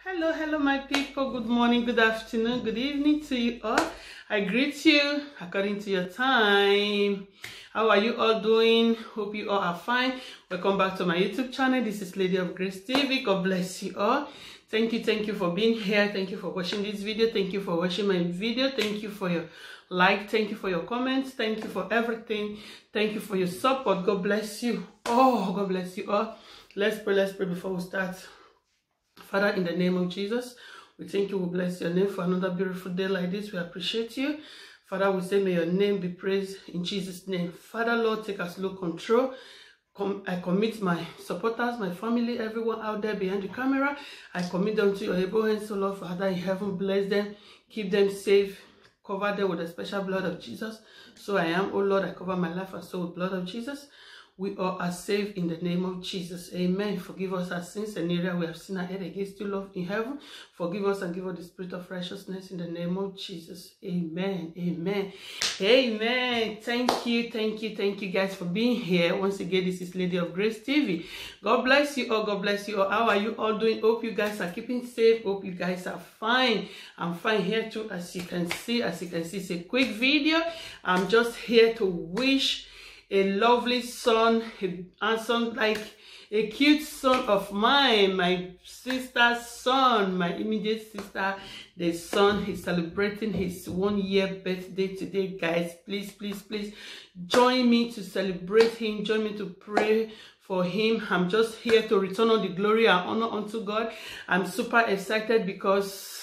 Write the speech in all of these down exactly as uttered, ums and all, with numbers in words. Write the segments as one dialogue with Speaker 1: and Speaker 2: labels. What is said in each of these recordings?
Speaker 1: Hello, hello, my people. Good morning, good afternoon, good evening to you all. I greet you according to your time. How are you all doing? Hope you all are fine. Welcome back to my YouTube channel. This is Lady of Grace T V. God bless you all. Thank you, thank you for being here. Thank you for watching this video. Thank you for watching my video. Thank you for your like. Thank you for your comments. Thank you for everything. Thank you for your support. God bless you. Oh, God bless you all. Let's pray. Let's pray before we start. Father, in the name of Jesus, we thank you, we bless your name for another beautiful day like this. We appreciate you. Father, we say may your name be praised in Jesus' name. Father, Lord, take absolute control. Com I commit my supporters, my family, everyone out there behind the camera. I commit them to your able hands, so Lord, Father, in heaven, bless them, keep them safe, cover them with the special blood of Jesus. So I am, oh Lord, I cover my life and soul with blood of Jesus. We all are saved in the name of Jesus. Amen. Forgive us our sins and area we have sinned ahead against you, Lord, in heaven. Forgive us and give us the spirit of righteousness in the name of Jesus. Amen. Amen. Amen. Thank you. Thank you. Thank you guys for being here. Once again, this is Lady of Grace T V. God bless you all. God bless you all. How are you all doing? Hope you guys are keeping safe. Hope you guys are fine. I'm fine here too, as you can see. As you can see, it's a quick video. I'm just here to wish a lovely son, a handsome, like a cute son of mine, my sister's son, my immediate sister, the son. He's celebrating his one year birthday today, guys. Please, please, please join me to celebrate him. Join me to pray for him. I'm just here to return all the glory and honor unto God. I'm super excited because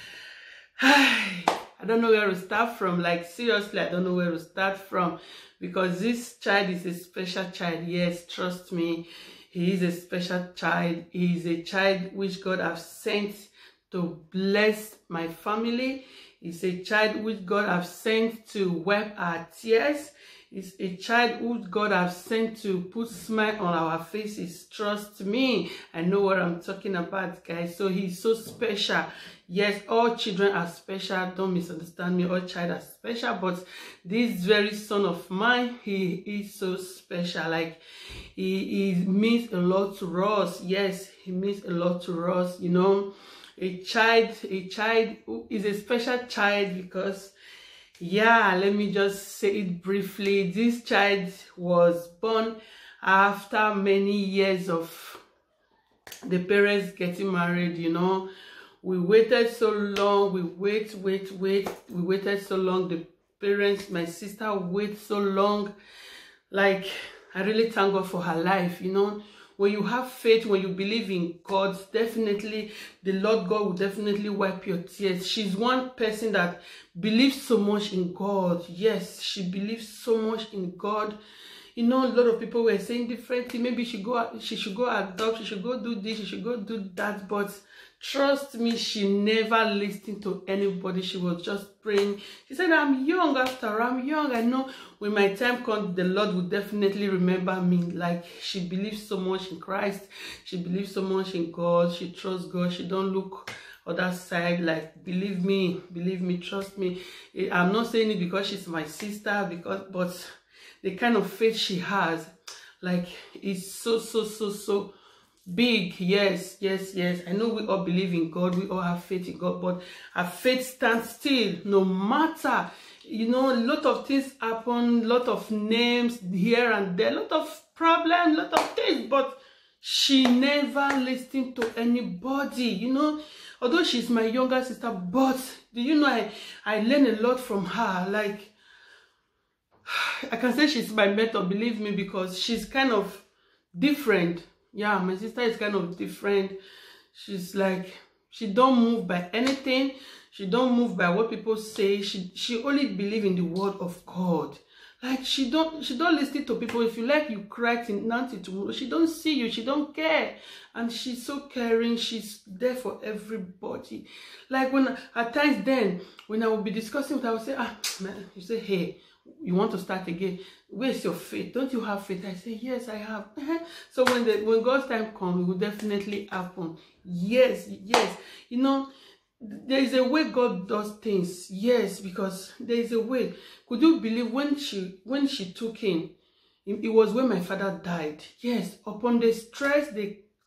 Speaker 1: I don't know where to start from. Like, seriously, I don't know where to start from. Because this child is a special child. Yes, trust me. He is a special child. He is a child which God has sent to bless my family. He's a child which God has sent to wipe our tears. It's a child who God has sent to put smile on our faces. Trust me. I know what I'm talking about, guys. So he's so special. Yes, all children are special. Don't misunderstand me. All child are special. But this very son of mine, he is so special. Like, he, he means a lot to us. Yes, he means a lot to us. You know, a child, a child who is a special child because, yeah, let me just say it briefly. This child was born after many years of the parents getting married, you know. We waited so long. We wait, wait, wait. We waited so long. The parents, my sister, wait so long. Like, I really thank God for her life, you know. When you have faith, when you believe in God, definitely, the Lord God will definitely wipe your tears. She's one person that believes so much in God. Yes, she believes so much in God. You know, a lot of people were saying different things. Maybe she go, she should go adopt, she should go do this, she should go do that. But trust me, she never listened to anybody. She was just praying. She said, I'm young after all. I'm young. I know when my time comes, the Lord will definitely remember me. Like, she believes so much in Christ. She believes so much in God. She trusts God. She don't look other side. Like, believe me, believe me, trust me. I'm not saying it because she's my sister, because, but the kind of faith she has, like, is so, so, so, so big. Yes, yes, yes. I know we all believe in God. We all have faith in God, but our faith stands still no matter. You know, a lot of things happen, a lot of names here and there, a lot of problems, a lot of things, but she never listened to anybody, you know. Although she's my younger sister, but do you know, I, I learned a lot from her. Like, I can say she's my mentor, believe me, because she's kind of different. Yeah, my sister is kind of different. She's like, she don't move by anything. She don't move by what people say. She she only believe in the word of God. Like, she don't she don't listen to people. If you like, you cry tonight tomorrow. She don't see you. She don't care. And she's so caring. She's there for everybody. Like, when at times then, when I will be discussing with her, I will say, ah, man, you say, hey, you want to start again? Where's your faith? Don't you have faith? I say, yes, I have. So when the when God's time comes, it will definitely happen. Yes, yes. You know, there is a way God does things. Yes, because there is a way. Could you believe when she when she took him? It, it was when my father died. Yes, upon the stress, the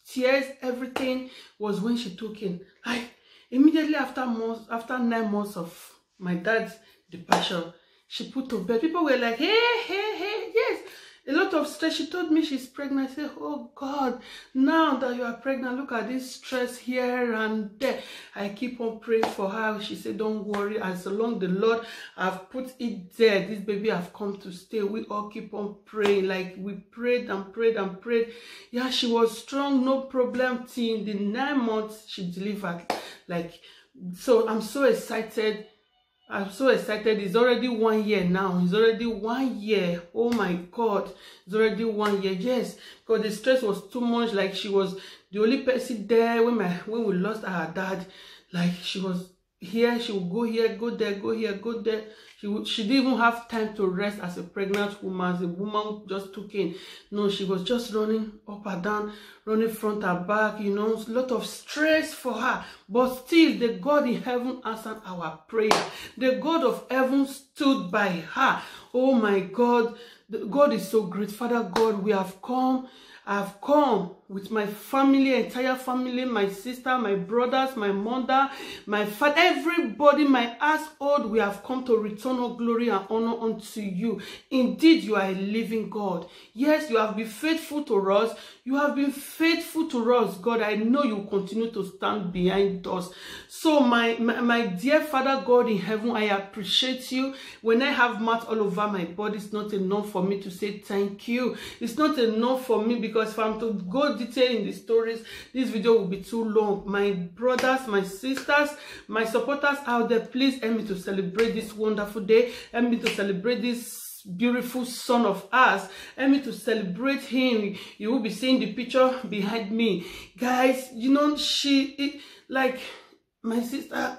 Speaker 1: tears, everything, was when she took in. Like, immediately after months, after nine months of my dad's departure, she put to bed. People were like, hey, hey, hey, yes. A lot of stress. She told me she's pregnant. I said, oh God, now that you are pregnant, look at this stress here and there. I keep on praying for her. She said, don't worry. As long the Lord have put it there, this baby have come to stay. We all keep on praying. Like, we prayed and prayed and prayed. Yeah, she was strong, no problem. Till in the nine months, she delivered. Like, so I'm so excited. I'm so excited. It's already one year now. It's already one year. Oh my God. It's already one year. Yes. Because the stress was too much. Like, she was the only person there when my when we lost our dad. Like, she was here. She would go here, go there, go here, go there. She would, she didn't even have time to rest as a pregnant woman, as a woman who just took in. No, she was just running up and down, running front and back, you know, a lot of stress for her. But still, the God in heaven answered our prayer. The God of heaven stood by her. Oh my God, God is so great. Father God, we have come. I've come with my family, entire family, my sister, my brothers, my mother, my father, everybody, my household. We have come to return all glory and honor unto you. Indeed, you are a living God. Yes, you have been faithful to us. You have been faithful to us, God. I know you will continue to stand behind us. So, my, my, my dear Father God in heaven, I appreciate you. When I have mouth all over my body, it's not enough for me to say thank you. It's not enough for me because if I'm to go detail in the stories, this video will be too long. My brothers, my sisters, my supporters out there, please help me to celebrate this wonderful day. Help me to celebrate this beautiful son of ours. Help me to celebrate him. You will be seeing the picture behind me, guys. You know, she it, like my sister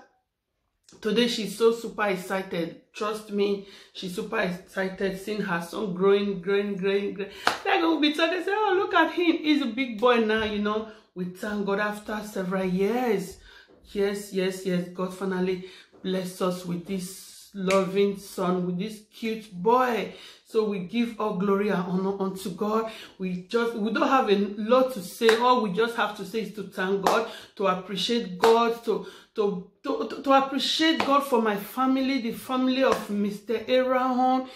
Speaker 1: today, she's so super excited. Trust me, she's super excited seeing her son growing, growing, growing, growing. Like, we'll be talking, say, oh, look at him. He's a big boy now, you know. We thank God after several years. Yes, yes, yes. God finally blessed us with this loving son, with this cute boy. So we give all glory and honor unto God. We just, we don't have a lot to say. All we just have to say is to thank God, to appreciate God, to To, to, to appreciate God for my family, the family of Mister Aaron,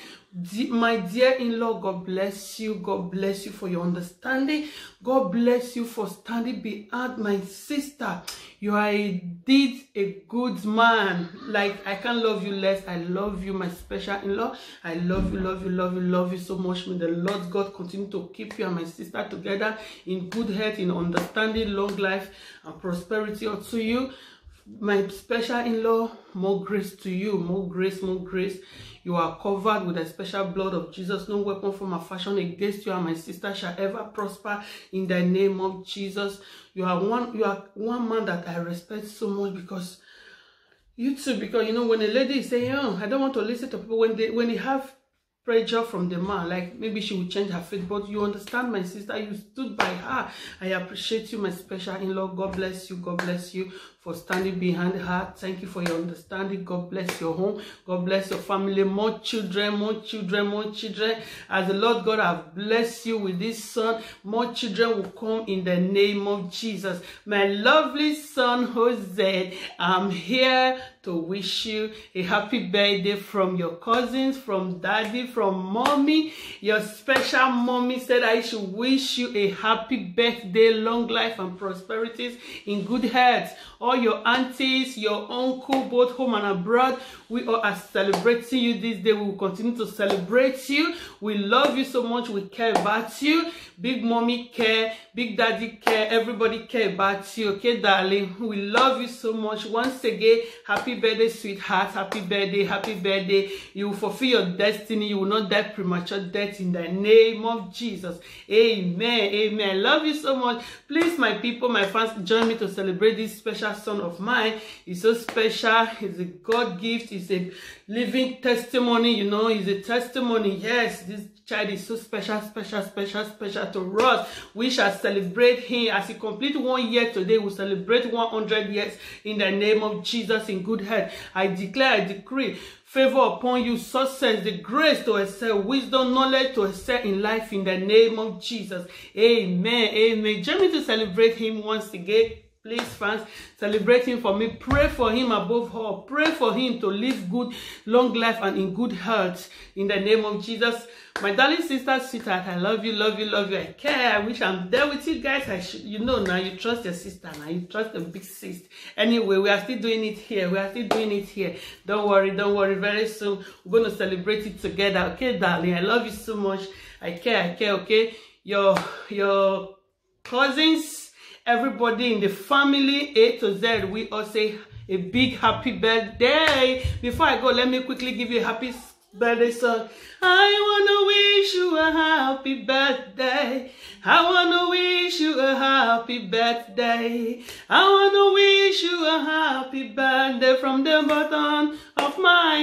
Speaker 1: my dear in-law. God bless you. God bless you for your understanding. God bless you for standing behind my sister. You are indeed a good man. Like, I can't love you less. I love you, my special in-law. I love you, love you, love you, love you so much. May the Lord God continue to keep you and my sister together in good health, in understanding, long life, and prosperity unto you. My special in-law, more grace to you, more grace, more grace. You are covered with the special blood of Jesus. No weapon from a fashion against you and my sister shall ever prosper in the name of Jesus. You are one, you are one man that I respect so much, because you too, because you know, when a lady is saying, oh, I don't want to listen to people when they when they have pressure from the man, like maybe she will change her faith, but you understand my sister, you stood by her. I appreciate you, my special in-law. God bless you. God bless you for standing behind her. Thank you for your understanding. God bless your home. God bless your family. More children, more children, more children. As the Lord God have blessed you with this son, more children will come in the name of Jesus. My lovely son Jose, I'm here to wish you a happy birthday from your cousins, from daddy, from mommy. Your special mommy said I should wish you a happy birthday, long life and prosperities in good health. All your aunties, your uncle, both home and abroad, we all are celebrating you this day. We will continue to celebrate you. We love you so much. We care about you. Big mommy care, big daddy care, everybody care about you. Okay, darling? We love you so much. Once again, happy birthday, sweetheart. Happy birthday, happy birthday. You will fulfill your destiny. You will not die premature death in the name of Jesus. Amen. Amen. Love you so much. Please, my people, my fans, join me to celebrate this special special son of mine. He's so special. He's a God gift. He's a living testimony, you know. He's a testimony. Yes, this child is so special, special, special, special to us. We shall celebrate him as he completes one year today. We'll celebrate one hundred years in the name of Jesus in good health. I declare, I decree favor upon you, success, the grace to excel, wisdom, knowledge to excel in life in the name of Jesus. Amen. Amen. Join me to celebrate him once again. Please, fans, celebrate him for me. Pray for him above all. Pray for him to live good, long life and in good health in the name of Jesus. My darling sister, sweetheart, I love you, love you, love you. I care. I wish I'm there with you guys. I should, you know, now you trust your sister. Now you trust the big sis. Anyway, we are still doing it here. We are still doing it here. Don't worry, don't worry. Very soon, we're going to celebrate it together. Okay, darling? I love you so much. I care, I care, okay? Your, your cousins, everybody in the family, A to Z, we all say a big happy birthday. Before I go, let me quickly give you a happy birthday song. I wanna wish you a happy birthday. I wanna wish you a happy birthday. I wanna wish you a happy birthday from the bottom of my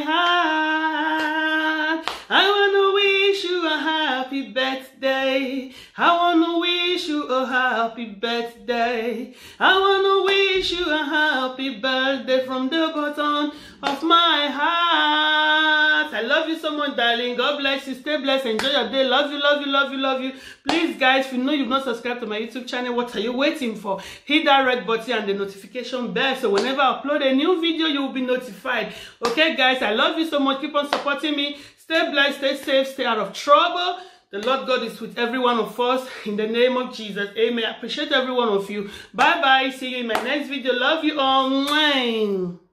Speaker 1: heart. I wanna wish you a happy birthday. I wanna wish you a happy birthday. I wanna wish you a happy birthday from the bottom of my heart. I love you so much, darling. God bless you. Stay blessed. Enjoy your day. Love you, love you, love you, love you. Please, guys, if you know you've not subscribed to my YouTube channel, what are you waiting for? Hit that red button and the notification bell so whenever I upload a new video, you will be notified. Okay, guys, I love you so much. Keep on supporting me. Stay blessed, stay safe, stay out of trouble. The Lord God is with every one of us in the name of Jesus. Amen. I appreciate every one of you. Bye-bye. See you in my next video. Love you all. Mwah.